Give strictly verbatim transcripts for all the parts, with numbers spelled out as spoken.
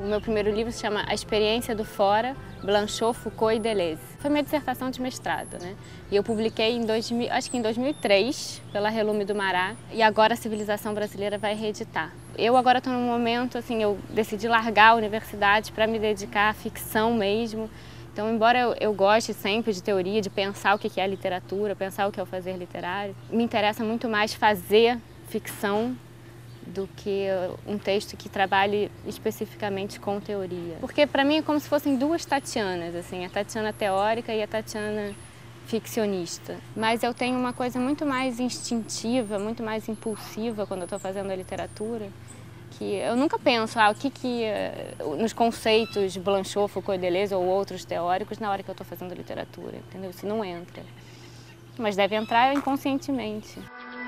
meu primeiro livro se chama A Experiência do Fora, Blanchot, Foucault e Deleuze. Foi minha dissertação de mestrado, né? E eu publiquei em dois mil, acho que em dois mil e três, pela Relume do Mará, e agora a Civilização Brasileira vai reeditar. Eu agora estou num momento, assim, eu decidi largar a universidade para me dedicar à ficção mesmo. Então, embora eu, eu goste sempre de teoria, de pensar o que é a literatura, pensar o que é o fazer literário, me interessa muito mais fazer ficção do que um texto que trabalhe especificamente com teoria. Porque para mim é como se fossem duas Tatianas, assim, a Tatiana teórica e a Tatiana ficcionista. Mas eu tenho uma coisa muito mais instintiva, muito mais impulsiva quando eu estou fazendo a literatura, que eu nunca penso ah, o que que nos conceitos Blanchot, Foucault e Deleuze ou outros teóricos na hora que eu estou fazendo literatura, entendeu? Isso não entra. Mas deve entrar inconscientemente.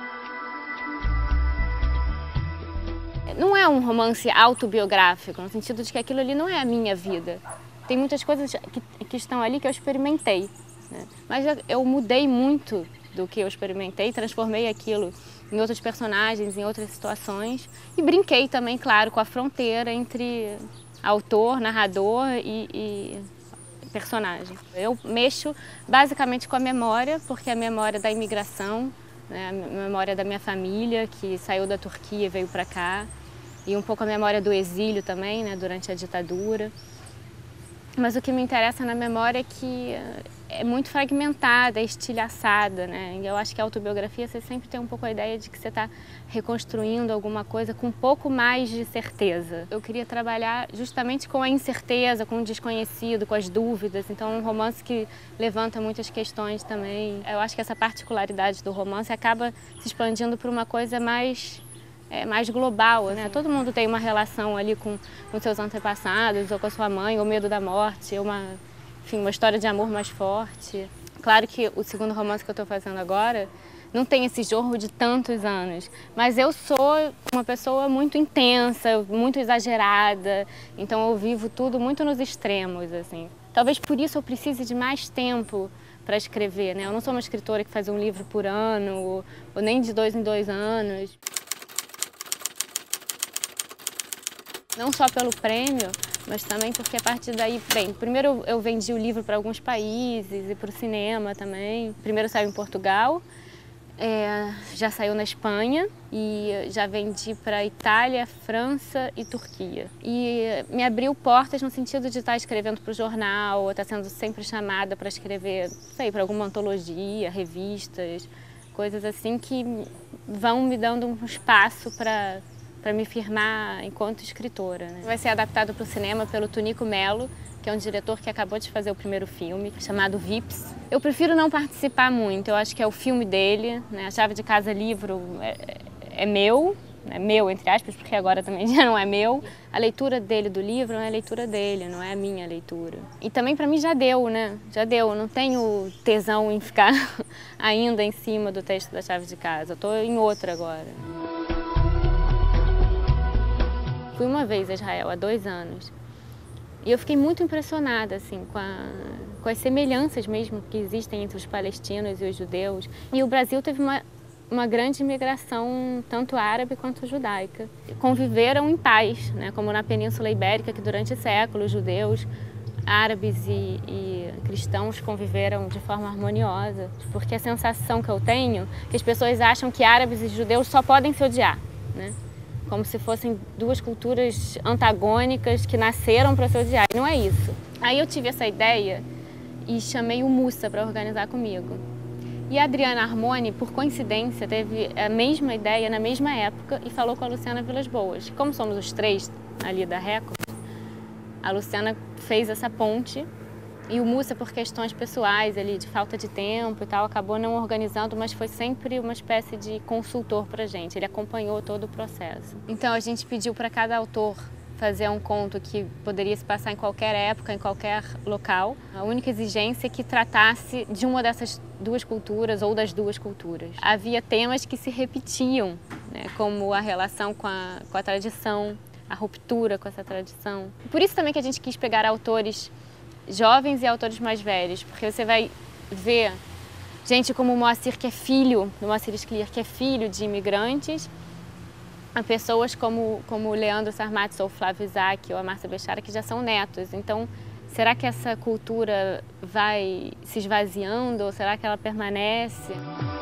Não é um romance autobiográfico, no sentido de que aquilo ali não é a minha vida. Tem muitas coisas que, que estão ali que eu experimentei, né? Mas eu, eu mudei muito do que eu experimentei, transformei aquilo em outros personagens, em outras situações. E brinquei também, claro, com a fronteira entre autor, narrador e, e personagem. Eu mexo basicamente com a memória, porque é a memória da imigração, né? A memória da minha família, que saiu da Turquia e veio para cá. E um pouco a memória do exílio também, né, durante a ditadura. Mas o que me interessa na memória é que é muito fragmentada, é estilhaçada, né? E eu acho que a autobiografia você sempre tem um pouco a ideia de que você está reconstruindo alguma coisa com um pouco mais de certeza. Eu queria trabalhar justamente com a incerteza, com o desconhecido, com as dúvidas. Então, um romance que levanta muitas questões também. Eu acho que essa particularidade do romance acaba se expandindo para uma coisa mais É mais global, né? Todo mundo tem uma relação ali com, com seus antepassados, ou com a sua mãe, ou medo da morte, ou uma, enfim, uma história de amor mais forte. Claro que o segundo romance que eu estou fazendo agora não tem esse jorro de tantos anos, mas eu sou uma pessoa muito intensa, muito exagerada, então eu vivo tudo muito nos extremos, assim. Talvez por isso eu precise de mais tempo para escrever, né? Eu não sou uma escritora que faz um livro por ano, ou, ou nem de dois em dois anos. Não só pelo prêmio, mas também porque a partir daí, bem, primeiro eu vendi o livro para alguns países e para o cinema também. Primeiro saiu em Portugal, é, já saiu na Espanha e já vendi para Itália, França e Turquia. E me abriu portas no sentido de estar escrevendo para o jornal, estar sendo sempre chamada para escrever, sei, para alguma antologia, revistas, coisas assim que vão me dando um espaço para para me firmar enquanto escritora, né? Vai ser adaptado para o cinema pelo Tunico Melo, que é um diretor que acabou de fazer o primeiro filme, chamado Vips. Eu prefiro não participar muito, eu acho que é o filme dele, né? A Chave de Casa livro é, é meu, é meu entre aspas, porque agora também já não é meu. A leitura dele do livro é a leitura dele, não é a minha leitura. E também para mim já deu, né? Já deu, eu não tenho tesão em ficar ainda em cima do texto da Chave de Casa, eu estou em outra agora. Fui uma vez a Israel, há dois anos, e eu fiquei muito impressionada assim, com, a, com as semelhanças mesmo que existem entre os palestinos e os judeus. E o Brasil teve uma, uma grande imigração, tanto árabe quanto judaica. Conviveram em paz, né, como na Península Ibérica, que durante séculos judeus, árabes e, e cristãos conviveram de forma harmoniosa. Porque a sensação que eu tenho é que as pessoas acham que árabes e judeus só podem se odiar, né? Como se fossem duas culturas antagônicas que nasceram para se odiar. E não é isso. Aí eu tive essa ideia e chamei o Mussa para organizar comigo. E a Adriana Armoni, por coincidência, teve a mesma ideia na mesma época e falou com a Luciana Vilas Boas. Como somos os três ali da Record, a Luciana fez essa ponte. E o Mussa, por questões pessoais, ali, de falta de tempo e tal, acabou não organizando, mas foi sempre uma espécie de consultor para a gente. Ele acompanhou todo o processo. Então a gente pediu para cada autor fazer um conto que poderia se passar em qualquer época, em qualquer local. A única exigência é que tratasse de uma dessas duas culturas ou das duas culturas. Havia temas que se repetiam, né, como a relação com a, com a tradição, a ruptura com essa tradição. Por isso também que a gente quis pegar autores jovens e autores mais velhos, porque você vai ver gente como o Moacir, que é filho, do Moacir Scliar, que é filho de imigrantes, a pessoas como, como o Leandro Sarmatz, ou o Flávio Isaac, ou a Márcia Bechara, que já são netos. Então, será que essa cultura vai se esvaziando ou será que ela permanece?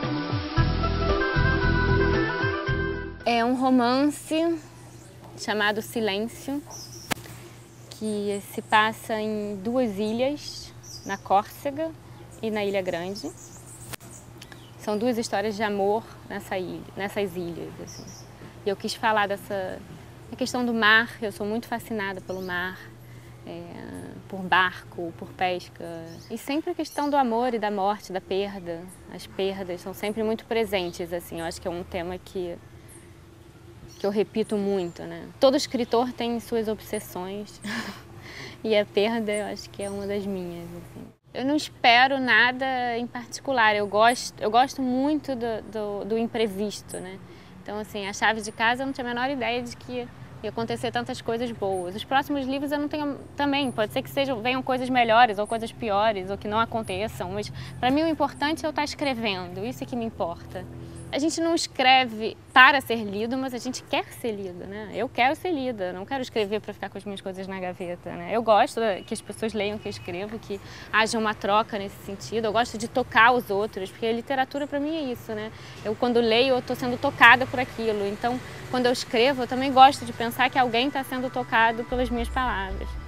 É um romance chamado Silêncio, que se passa em duas ilhas, na Córcega e na Ilha Grande. São duas histórias de amor nessa ilha, nessas ilhas. Assim. E eu quis falar dessa a questão do mar. Eu sou muito fascinada pelo mar, é, por barco, por pesca. E sempre a questão do amor e da morte, da perda. As perdas são sempre muito presentes. Assim. Eu acho que é um tema que, que eu repito muito. Né? Todo escritor tem suas obsessões. E a perda, eu acho que é uma das minhas. Assim. Eu não espero nada em particular. Eu gosto, eu gosto muito do, do, do imprevisto. Né? Então, assim, a Chave de Casa eu não tinha a menor ideia de que ia acontecer tantas coisas boas. Os próximos livros eu não tenho também. Pode ser que sejam, venham coisas melhores ou coisas piores ou que não aconteçam. Mas, para mim, o importante é eu estar escrevendo. Isso é que me importa. A gente não escreve para ser lido, mas a gente quer ser lido, né? Eu quero ser lida, não quero escrever para ficar com as minhas coisas na gaveta, né? Eu gosto que as pessoas leiam o que eu escrevo, que haja uma troca nesse sentido. Eu gosto de tocar os outros, porque a literatura para mim é isso, né? Eu quando leio, eu estou sendo tocada por aquilo. Então, quando eu escrevo, eu também gosto de pensar que alguém está sendo tocado pelas minhas palavras.